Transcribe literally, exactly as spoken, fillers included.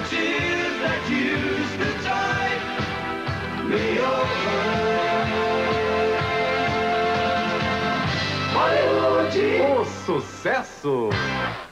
tears that used to tide me over. Hollywood. O sucesso!